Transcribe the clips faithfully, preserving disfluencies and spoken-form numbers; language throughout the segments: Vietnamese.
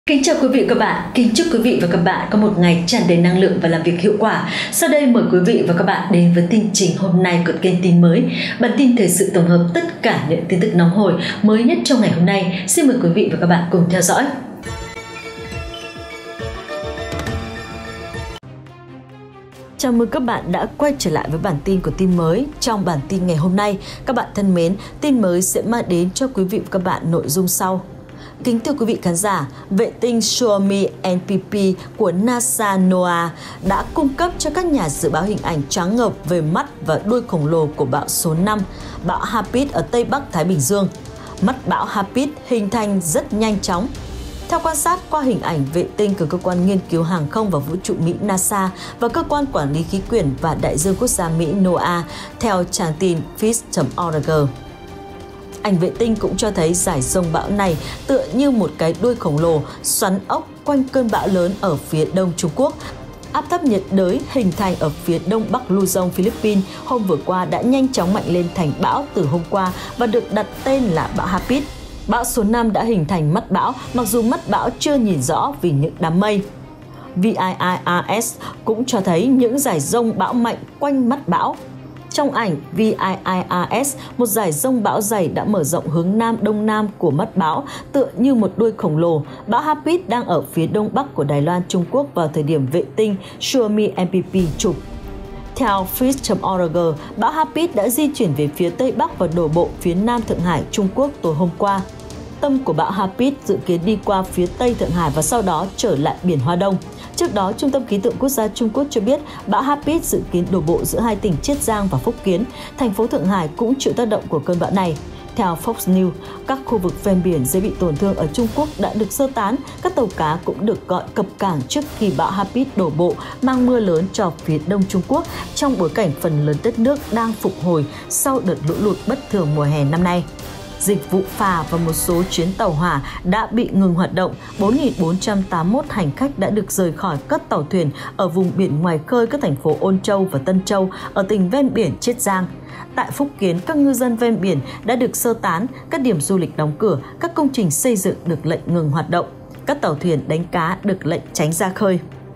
Kính chào quý vị và các bạn, kính chúc quý vị và các bạn có một ngày tràn đầy năng lượng và làm việc hiệu quả. Sau đây mời quý vị và các bạn đến với tin chính hôm nay của kênh tin mới. Bản tin thời sự tổng hợp tất cả những tin tức nóng hổi mới nhất trong ngày hôm nay. Xin mời quý vị và các bạn cùng theo dõi. Chào mừng các bạn đã quay trở lại với bản tin của tin mới. Trong bản tin ngày hôm nay, các bạn thân mến, tin mới sẽ mang đến cho quý vị và các bạn nội dung sau. Kính thưa quý vị khán giả, vệ tinh Xiaomi en pê pê của NASA NOAA đã cung cấp cho các nhà dự báo hình ảnh choáng ngợp về mắt và đuôi khổng lồ của bão số năm, bão Hapit ở Tây Bắc Thái Bình Dương. Mắt bão Hapit hình thành rất nhanh chóng. Theo quan sát qua hình ảnh vệ tinh của cơ quan nghiên cứu hàng không và vũ trụ Mỹ NASA và cơ quan quản lý khí quyển và đại dương quốc gia Mỹ NOAA, theo trang tin fish chấm org. Ảnh vệ tinh cũng cho thấy dải rông bão này tựa như một cái đuôi khổng lồ xoắn ốc quanh cơn bão lớn ở phía đông Trung Quốc. Áp thấp nhiệt đới hình thành ở phía đông bắc Luzon, Philippines hôm vừa qua đã nhanh chóng mạnh lên thành bão từ hôm qua và được đặt tên là bão Hapit. Bão số năm đã hình thành mắt bão, mặc dù mắt bão chưa nhìn rõ vì những đám mây. vê i i rờ cũng cho thấy những dải rông bão mạnh quanh mắt bão. Trong ảnh vê i i rờ, một dải rông bão dày đã mở rộng hướng nam đông nam của mắt bão, tựa như một đuôi khổng lồ. Bão Hapit đang ở phía đông bắc của Đài Loan, Trung Quốc vào thời điểm vệ tinh Xiaomi en pê pê chụp. Theo fish chấm org, bão Hapit đã di chuyển về phía tây bắc và đổ bộ phía nam Thượng Hải, Trung Quốc tối hôm qua. Tâm của bão Hapit dự kiến đi qua phía tây Thượng Hải và sau đó trở lại biển Hoa Đông. Trước đó, Trung tâm Khí tượng Quốc gia Trung Quốc cho biết bão Hapit dự kiến đổ bộ giữa hai tỉnh Chiết Giang và Phúc Kiến. Thành phố Thượng Hải cũng chịu tác động của cơn bão này. Theo Fox News, các khu vực ven biển dễ bị tổn thương ở Trung Quốc đã được sơ tán. Các tàu cá cũng được gọi cập cảng trước khi bão Hapit đổ bộ, mang mưa lớn cho phía đông Trung Quốc trong bối cảnh phần lớn đất nước đang phục hồi sau đợt lũ lụt bất thường mùa hè năm nay. Dịch vụ phà và một số chuyến tàu hỏa đã bị ngừng hoạt động. bốn nghìn bốn trăm tám mươi mốt hành khách đã được rời khỏi các tàu thuyền ở vùng biển ngoài khơi các thành phố Ôn Châu và Tân Châu ở tỉnh ven biển Chiết Giang. Tại Phúc Kiến, các ngư dân ven biển đã được sơ tán, các điểm du lịch đóng cửa, các công trình xây dựng được lệnh ngừng hoạt động. Các tàu thuyền đánh cá được lệnh tránh ra khơi.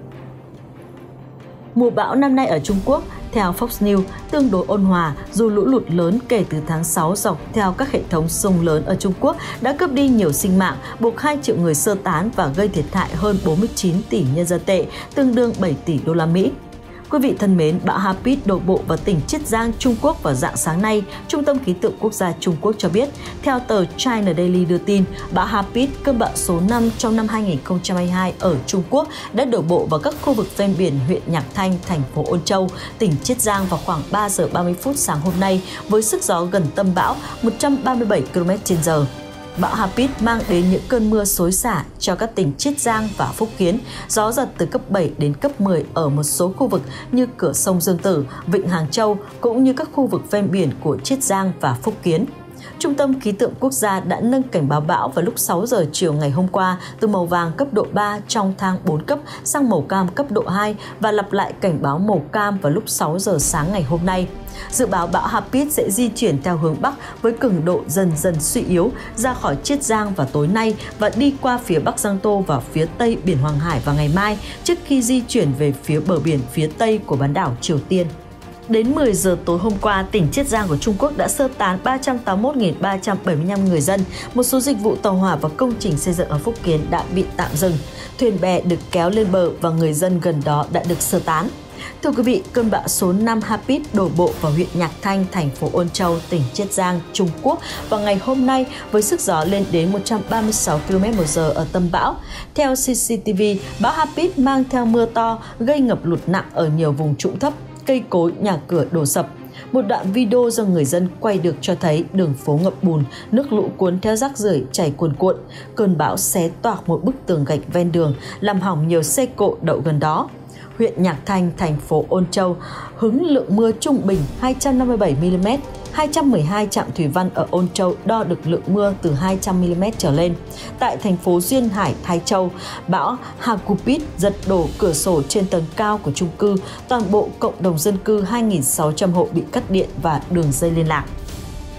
Mùa bão năm nay ở Trung Quốc, theo Fox News, tương đối ôn hòa dù lũ lụt lớn kể từ tháng sáu dọc theo các hệ thống sông lớn ở Trung Quốc đã cướp đi nhiều sinh mạng, buộc hai triệu người sơ tán và gây thiệt hại hơn bốn mươi chín tỷ nhân dân tệ, tương đương bảy tỷ đô la Mỹ. Quý vị thân mến, bão Hapit đổ bộ vào tỉnh Chiết Giang, Trung Quốc vào rạng sáng nay, Trung tâm Khí tượng Quốc gia Trung Quốc cho biết. Theo tờ China Daily đưa tin, bão Hapit, cơn bão số năm trong năm hai nghìn không trăm hai mươi hai ở Trung Quốc, đã đổ bộ vào các khu vực ven biển huyện Nhạc Thanh, thành phố Ôn Châu, tỉnh Chiết Giang vào khoảng ba giờ ba mươi phút sáng hôm nay với sức gió gần tâm bão một trăm ba mươi bảy ki lô mét trên giờ. Bão Hapit mang đến những cơn mưa xối xả cho các tỉnh Chiết Giang và Phúc Kiến, gió giật từ cấp bảy đến cấp mười ở một số khu vực như cửa sông Dương Tử, Vịnh Hàng Châu cũng như các khu vực ven biển của Chiết Giang và Phúc Kiến. Trung tâm Khí tượng Quốc gia đã nâng cảnh báo bão vào lúc sáu giờ chiều ngày hôm qua từ màu vàng cấp độ ba trong thang bốn cấp sang màu cam cấp độ hai và lặp lại cảnh báo màu cam vào lúc sáu giờ sáng ngày hôm nay. Dự báo bão Hapit sẽ di chuyển theo hướng Bắc với cường độ dần dần suy yếu ra khỏi Chiết Giang vào tối nay và đi qua phía Bắc Giang Tô và phía Tây biển Hoàng Hải vào ngày mai trước khi di chuyển về phía bờ biển phía Tây của bán đảo Triều Tiên. Đến mười giờ tối hôm qua, tỉnh Chiết Giang của Trung Quốc đã sơ tán ba trăm tám mươi mốt nghìn ba trăm bảy mươi lăm người dân. Một số dịch vụ tàu hỏa và công trình xây dựng ở Phúc Kiến đã bị tạm dừng. Thuyền bè được kéo lên bờ và người dân gần đó đã được sơ tán. Thưa quý vị, cơn bão số năm Hapit đổ bộ vào huyện Nhạc Thanh, thành phố Ôn Châu, tỉnh Chiết Giang, Trung Quốc vào ngày hôm nay với sức gió lên đến một trăm ba mươi sáu ki lô mét một giờ ở tâm bão. Theo xê xê tê vê, bão Hapit mang theo mưa to, gây ngập lụt nặng ở nhiều vùng trũng thấp, cây cối, nhà cửa đổ sập. Một đoạn video do người dân quay được cho thấy đường phố ngập bùn, nước lũ cuốn theo rác rưởi chảy cuồn cuộn. Cơn bão xé toạc một bức tường gạch ven đường, làm hỏng nhiều xe cộ đậu gần đó. Huyện Nhạc Thanh, thành phố Ôn Châu, hứng lượng mưa trung bình hai trăm năm mươi bảy mi li mét. hai trăm mười hai trạm thủy văn ở Ôn Châu đo được lượng mưa từ hai trăm mi li mét trở lên. Tại thành phố Duyên Hải, Thái Châu, bão Hapit giật đổ cửa sổ trên tầng cao của chung cư. Toàn bộ cộng đồng dân cư hai nghìn sáu trăm hộ bị cắt điện và đường dây liên lạc.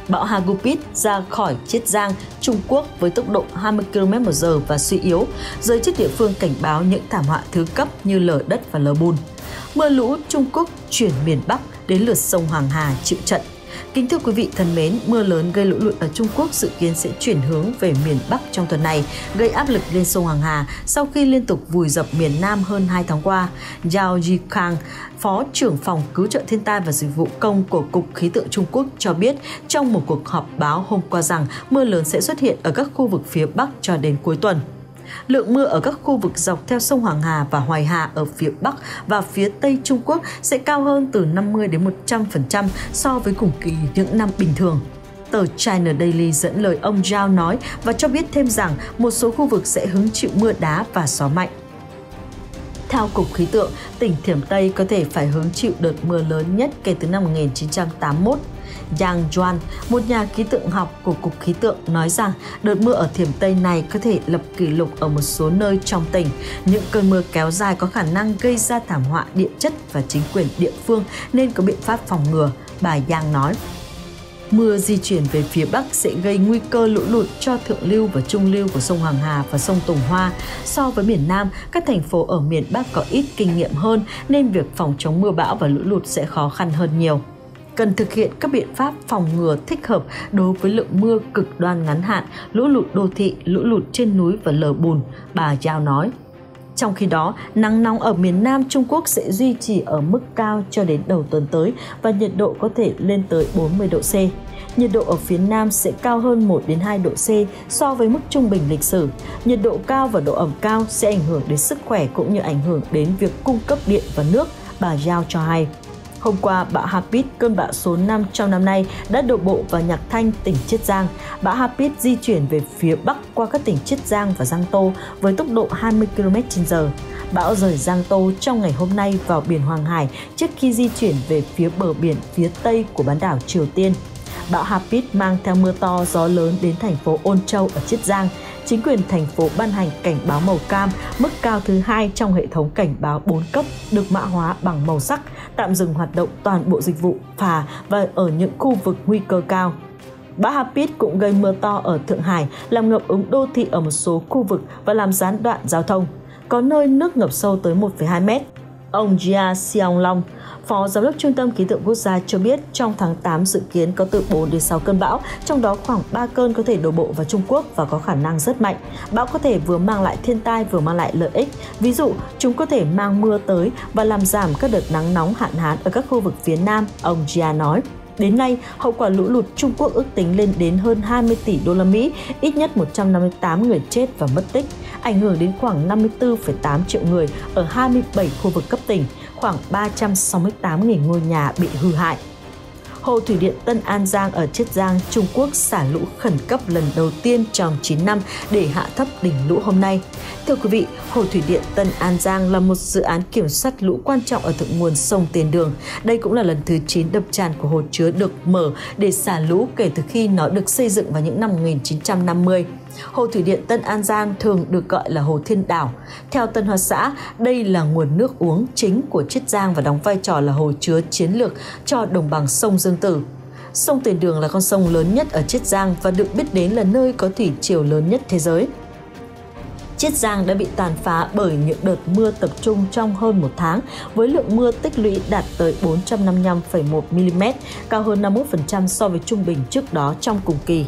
Bão Hagupit ra khỏi Chiết Giang, Trung Quốc với tốc độ hai mươi ki lô mét một giờ và suy yếu. Giới chức địa phương cảnh báo những thảm họa thứ cấp như lở đất và lở bùn. Mưa lũ Trung Quốc chuyển miền Bắc, đến lượt sông Hoàng Hà chịu trận. Kính thưa quý vị thân mến, mưa lớn gây lũ lụt ở Trung Quốc dự kiến sẽ chuyển hướng về miền Bắc trong tuần này, gây áp lực lên sông Hoàng Hà sau khi liên tục vùi dập miền Nam hơn hai tháng qua. Zhao Yikang, Phó trưởng phòng cứu trợ thiên tai và dịch vụ công của Cục Khí tượng Trung Quốc cho biết trong một cuộc họp báo hôm qua rằng mưa lớn sẽ xuất hiện ở các khu vực phía Bắc cho đến cuối tuần. Lượng mưa ở các khu vực dọc theo sông Hoàng Hà và Hoài Hà ở phía Bắc và phía Tây Trung Quốc sẽ cao hơn từ năm mươi đến một trăm phần trăm so với cùng kỳ những năm bình thường. Tờ China Daily dẫn lời ông Zhao nói và cho biết thêm rằng một số khu vực sẽ hứng chịu mưa đá và gió mạnh. Theo Cục Khí tượng, tỉnh Thiểm Tây có thể phải hứng chịu đợt mưa lớn nhất kể từ năm một nghìn chín trăm tám mươi mốt. Yang Zhuan, một nhà khí tượng học của Cục Khí tượng, nói rằng đợt mưa ở Thiểm Tây này có thể lập kỷ lục ở một số nơi trong tỉnh. Những cơn mưa kéo dài có khả năng gây ra thảm họa địa chất và chính quyền địa phương nên có biện pháp phòng ngừa, bà Yang nói. Mưa di chuyển về phía Bắc sẽ gây nguy cơ lũ lụt cho thượng lưu và trung lưu của sông Hoàng Hà và sông Tùng Hoa. So với miền Nam, các thành phố ở miền Bắc có ít kinh nghiệm hơn nên việc phòng chống mưa bão và lũ lụt sẽ khó khăn hơn nhiều. Cần thực hiện các biện pháp phòng ngừa thích hợp đối với lượng mưa cực đoan ngắn hạn, lũ lụt đô thị, lũ lụt trên núi và lở bùn, bà Zhao nói. Trong khi đó, nắng nóng ở miền Nam Trung Quốc sẽ duy trì ở mức cao cho đến đầu tuần tới và nhiệt độ có thể lên tới bốn mươi độ C. Nhiệt độ ở phía Nam sẽ cao hơn một đến hai độ C so với mức trung bình lịch sử. Nhiệt độ cao và độ ẩm cao sẽ ảnh hưởng đến sức khỏe cũng như ảnh hưởng đến việc cung cấp điện và nước, bà Zhao cho hay. Hôm qua, bão Hapit, cơn bão số năm trong năm nay, đã đổ bộ vào Nhạc Thanh, tỉnh Chiết Giang. Bão Hapit di chuyển về phía Bắc qua các tỉnh Chiết Giang và Giang Tô với tốc độ hai mươi ki lô mét trên giờ. Bão rời Giang Tô trong ngày hôm nay vào biển Hoàng Hải trước khi di chuyển về phía bờ biển phía Tây của bán đảo Triều Tiên. Bão Hapit mang theo mưa to, gió lớn đến thành phố Ôn Châu ở Chiết Giang. Chính quyền thành phố ban hành cảnh báo màu cam, mức cao thứ hai trong hệ thống cảnh báo bốn cấp được mã hóa bằng màu sắc, tạm dừng hoạt động toàn bộ dịch vụ phà và ở những khu vực nguy cơ cao. Bão Hapit cũng gây mưa to ở Thượng Hải, làm ngập úng đô thị ở một số khu vực và làm gián đoạn giao thông. Có nơi nước ngập sâu tới một phẩy hai mét. Ông Jia Xiaolong, Phó Giám đốc Trung tâm Khí tượng Quốc gia cho biết trong tháng tám dự kiến có từ bốn đến sáu cơn bão, trong đó khoảng ba cơn có thể đổ bộ vào Trung Quốc và có khả năng rất mạnh. Bão có thể vừa mang lại thiên tai vừa mang lại lợi ích. Ví dụ, chúng có thể mang mưa tới và làm giảm các đợt nắng nóng hạn hán ở các khu vực phía Nam, ông Jia nói. Đến nay, hậu quả lũ lụt Trung Quốc ước tính lên đến hơn hai mươi tỷ đô la Mỹ, ít nhất một trăm năm mươi tám người chết và mất tích, ảnh hưởng đến khoảng năm mươi tư phẩy tám triệu người ở hai mươi bảy khu vực cấp tỉnh, khoảng ba trăm sáu mươi tám nghìn ngôi nhà bị hư hại. Hồ thủy điện Tân An Giang ở Chiết Giang, Trung Quốc xả lũ khẩn cấp lần đầu tiên trong chín năm để hạ thấp đỉnh lũ hôm nay. Thưa quý vị, Hồ thủy điện Tân An Giang là một dự án kiểm soát lũ quan trọng ở thượng nguồn sông Tiền Đường. Đây cũng là lần thứ chín đập tràn của hồ chứa được mở để xả lũ kể từ khi nó được xây dựng vào những năm một nghìn chín trăm năm mươi. Hồ thủy điện Tân An Giang thường được gọi là Hồ Thiên Đảo. Theo Tân Hoa Xã, đây là nguồn nước uống chính của Chiết Giang và đóng vai trò là hồ chứa chiến lược cho đồng bằng sông Dương Tử. Sông Tiền Đường là con sông lớn nhất ở Chiết Giang và được biết đến là nơi có thủy triều lớn nhất thế giới. Chiết Giang đã bị tàn phá bởi những đợt mưa tập trung trong hơn một tháng, với lượng mưa tích lũy đạt tới bốn trăm năm mươi lăm phẩy một mi-li-mét, cao hơn năm mươi mốt phần trăm so với trung bình trước đó trong cùng kỳ.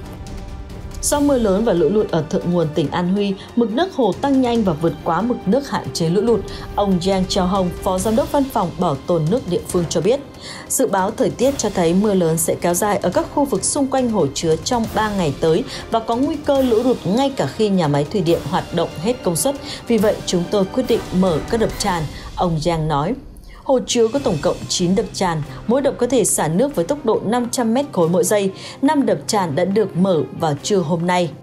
Do mưa lớn và lũ lụt ở thượng nguồn tỉnh An Huy, mực nước hồ tăng nhanh và vượt quá mực nước hạn chế lũ lụt. Ông Yang Xiaohong, Phó Giám đốc Văn phòng Bảo tồn nước địa phương cho biết, dự báo thời tiết cho thấy mưa lớn sẽ kéo dài ở các khu vực xung quanh hồ chứa trong ba ngày tới và có nguy cơ lũ lụt ngay cả khi nhà máy thủy điện hoạt động hết công suất. Vì vậy, chúng tôi quyết định mở các đập tràn, ông Yang nói. Hồ chứa có tổng cộng chín đập tràn, mỗi đập có thể xả nước với tốc độ năm trăm mét khối mỗi giây. năm đập tràn đã được mở vào trưa hôm nay.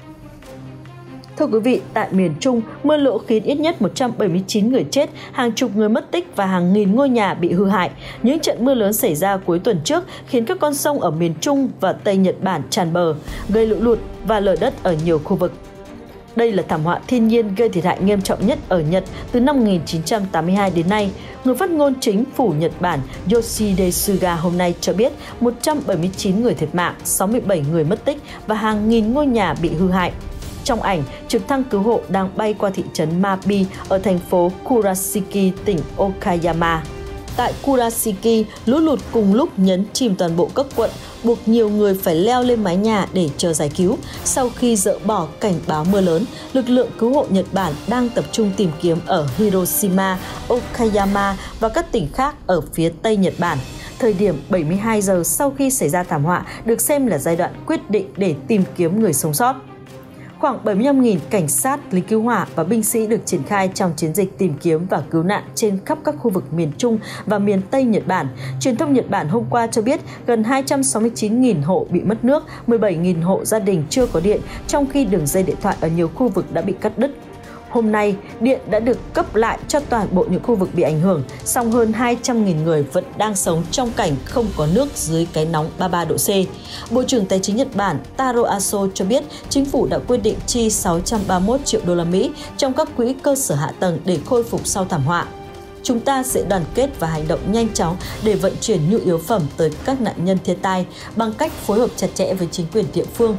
Thưa quý vị, tại miền Trung, mưa lũ khiến ít nhất một trăm bảy mươi chín người chết, hàng chục người mất tích và hàng nghìn ngôi nhà bị hư hại. Những trận mưa lớn xảy ra cuối tuần trước khiến các con sông ở miền Trung và Tây Nhật Bản tràn bờ, gây lũ lụt và lở đất ở nhiều khu vực. Đây là thảm họa thiên nhiên gây thiệt hại nghiêm trọng nhất ở Nhật từ năm một nghìn chín trăm tám mươi hai đến nay. Người phát ngôn chính phủ Nhật Bản Yoshihide Suga hôm nay cho biết một trăm bảy mươi chín người thiệt mạng, sáu mươi bảy người mất tích và hàng nghìn ngôi nhà bị hư hại. Trong ảnh, trực thăng cứu hộ đang bay qua thị trấn Mabi ở thành phố Kurashiki, tỉnh Okayama. Tại Kurashiki, lũ lụt cùng lúc nhấn chìm toàn bộ các quận, buộc nhiều người phải leo lên mái nhà để chờ giải cứu. Sau khi dỡ bỏ cảnh báo mưa lớn, lực lượng cứu hộ Nhật Bản đang tập trung tìm kiếm ở Hiroshima, Okayama và các tỉnh khác ở phía Tây Nhật Bản. Thời điểm bảy mươi hai giờ sau khi xảy ra thảm họa được xem là giai đoạn quyết định để tìm kiếm người sống sót. Khoảng bảy mươi lăm nghìn cảnh sát, lính cứu hỏa và binh sĩ được triển khai trong chiến dịch tìm kiếm và cứu nạn trên khắp các khu vực miền Trung và miền Tây Nhật Bản. Truyền thông Nhật Bản hôm qua cho biết gần hai trăm sáu mươi chín nghìn hộ bị mất nước, mười bảy nghìn hộ gia đình chưa có điện, trong khi đường dây điện thoại ở nhiều khu vực đã bị cắt đứt. Hôm nay, điện đã được cấp lại cho toàn bộ những khu vực bị ảnh hưởng, song hơn hai trăm nghìn người vẫn đang sống trong cảnh không có nước dưới cái nóng ba mươi ba độ C. Bộ trưởng Tài chính Nhật Bản Taro Aso cho biết chính phủ đã quyết định chi sáu trăm ba mươi mốt triệu đô la Mỹ trong các quỹ cơ sở hạ tầng để khôi phục sau thảm họa. Chúng ta sẽ đoàn kết và hành động nhanh chóng để vận chuyển nhu yếu phẩm tới các nạn nhân thiên tai bằng cách phối hợp chặt chẽ với chính quyền địa phương.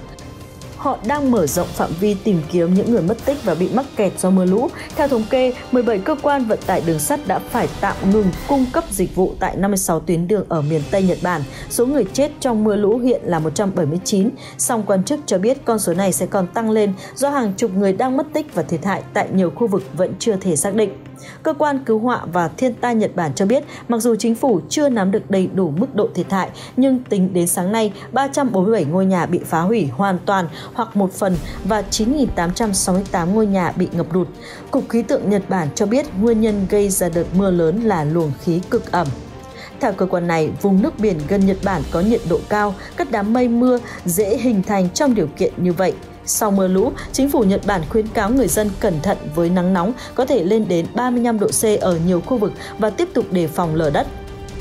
Họ đang mở rộng phạm vi tìm kiếm những người mất tích và bị mắc kẹt do mưa lũ. Theo thống kê, mười bảy cơ quan vận tải đường sắt đã phải tạm ngừng cung cấp dịch vụ tại năm mươi sáu tuyến đường ở miền Tây Nhật Bản. Số người chết trong mưa lũ hiện là một trăm bảy mươi chín, song quan chức cho biết con số này sẽ còn tăng lên do hàng chục người đang mất tích và thiệt hại tại nhiều khu vực vẫn chưa thể xác định. Cơ quan cứu họa và thiên tai Nhật Bản cho biết mặc dù chính phủ chưa nắm được đầy đủ mức độ thiệt hại, nhưng tính đến sáng nay, ba trăm bốn mươi bảy ngôi nhà bị phá hủy hoàn toàn hoặc một phần và chín nghìn tám trăm sáu mươi tám ngôi nhà bị ngập lụt. Cục Khí tượng Nhật Bản cho biết nguyên nhân gây ra đợt mưa lớn là luồng khí cực ẩm. Theo cơ quan này, vùng nước biển gần Nhật Bản có nhiệt độ cao, các đám mây mưa dễ hình thành trong điều kiện như vậy. Sau mưa lũ, chính phủ Nhật Bản khuyến cáo người dân cẩn thận với nắng nóng có thể lên đến ba mươi lăm độ C ở nhiều khu vực và tiếp tục đề phòng lở đất.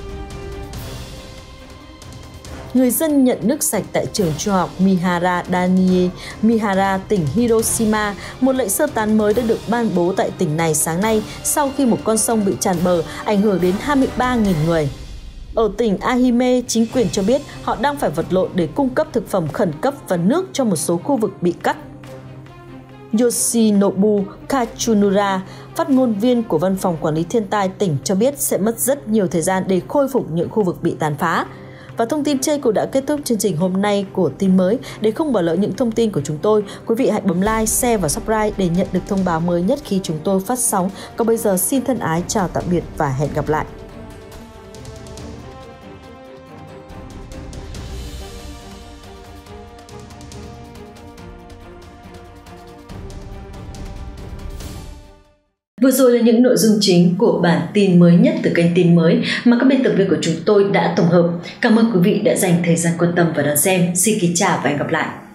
Người dân nhận nước sạch tại trường trung học Mihara Danie, Mihara, tỉnh Hiroshima. Một lệnh sơ tán mới đã được ban bố tại tỉnh này sáng nay sau khi một con sông bị tràn bờ, ảnh hưởng đến hai mươi ba nghìn người. Ở tỉnh Ahime, chính quyền cho biết họ đang phải vật lộn để cung cấp thực phẩm khẩn cấp và nước cho một số khu vực bị cắt. Yoshinobu Kachunura, phát ngôn viên của Văn phòng Quản lý Thiên tai tỉnh cho biết sẽ mất rất nhiều thời gian để khôi phục những khu vực bị tàn phá. Và thông tin trên cũng đã kết thúc chương trình hôm nay của Tin Mới. Để không bỏ lỡ những thông tin của chúng tôi, quý vị hãy bấm like, share và subscribe để nhận được thông báo mới nhất khi chúng tôi phát sóng. Còn bây giờ xin thân ái chào tạm biệt và hẹn gặp lại. Vừa rồi là những nội dung chính của bản tin mới nhất từ kênh Tin Mới mà các biên tập viên của chúng tôi đã tổng hợp. Cảm ơn quý vị đã dành thời gian quan tâm và đón xem. Xin kính chào và hẹn gặp lại.